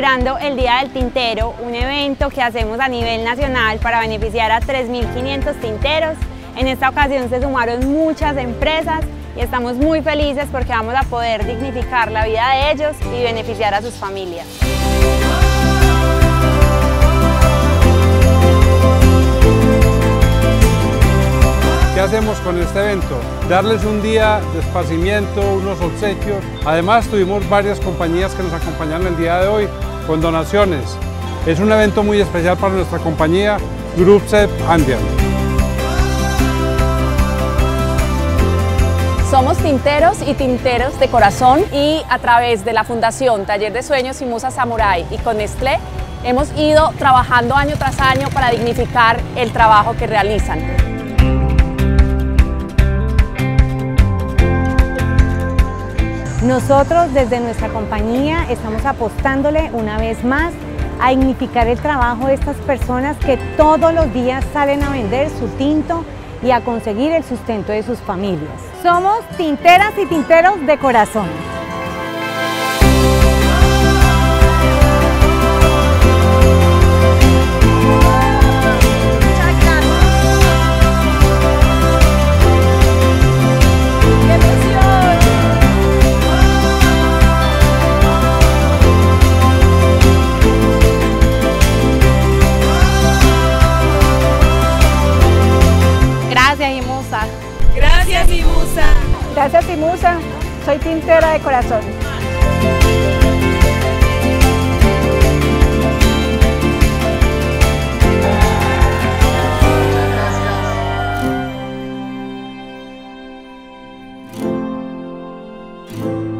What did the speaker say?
celebrando el Día del Tintero, un evento que hacemos a nivel nacional para beneficiar a 3.500 tinteros. En esta ocasión se sumaron muchas empresas y estamos muy felices porque vamos a poder dignificar la vida de ellos y beneficiar a sus familias. ¿Qué hacemos con este evento? Darles un día de esparcimiento, unos obsequios. Además tuvimos varias compañías que nos acompañaron el día de hoy con donaciones. Es un evento muy especial para nuestra compañía, Grup Cep Andean. Somos tinteros y tinteros de corazón y a través de la Fundación Taller de Sueños y Musa Samurai y con Nestlé hemos ido trabajando año tras año para dignificar el trabajo que realizan. Nosotros desde nuestra compañía estamos apostándole una vez más a dignificar el trabajo de estas personas que todos los días salen a vender su tinto y a conseguir el sustento de sus familias. Somos tinteras y tinteros de corazón. Gracias, IMUSA. Gracias, IMUSA. Gracias, IMUSA. Soy tintera de corazón. Gracias.